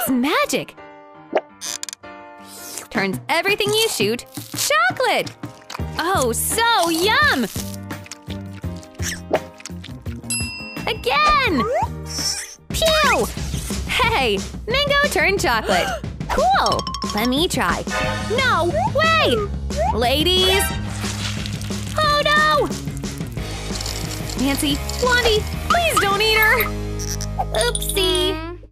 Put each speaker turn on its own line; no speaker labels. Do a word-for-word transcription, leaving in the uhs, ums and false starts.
It's magic! Turns everything you shoot chocolate! Oh, so yum! Again! Pew! Hey, mango turned chocolate. Cool! Let me try. No, wait! Ladies! Oh no! Nancy, Blondie, please don't eat her! Oopsie!